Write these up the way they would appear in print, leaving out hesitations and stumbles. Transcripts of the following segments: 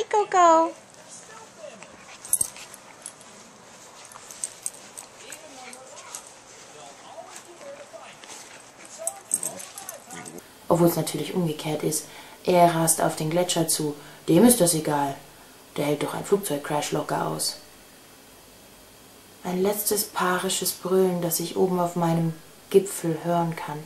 Hi, Coco. Obwohl es natürlich umgekehrt ist. Er rast auf den Gletscher zu. Dem ist das egal. Der hält doch ein Flugzeugcrash locker aus. Ein letztes paarisches Brüllen, das ich oben auf meinem Gipfel hören kann.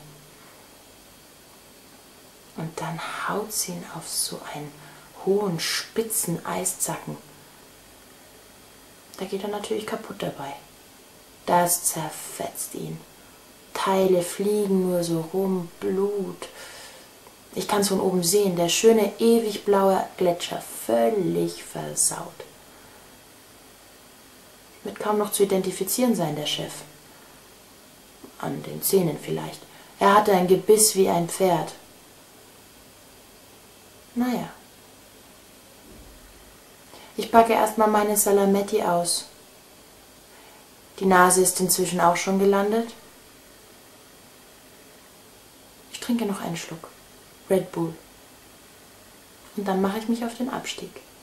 Und dann haut sie ihn auf so einen hohen, spitzen Eiszacken. Da geht er natürlich kaputt dabei. Das zerfetzt ihn. Teile fliegen nur so rum, Blut. Ich kann es von oben sehen, der schöne, ewig blaue Gletscher, völlig versaut. Mit kaum noch zu identifizieren sein, der Chef. An den Zähnen vielleicht. Er hatte ein Gebiss wie ein Pferd. Naja. Ich packe erstmal meine Salametti aus. Die Nase ist inzwischen auch schon gelandet. Ich trinke noch einen Schluck Red Bull. Und dann mache ich mich auf den Abstieg.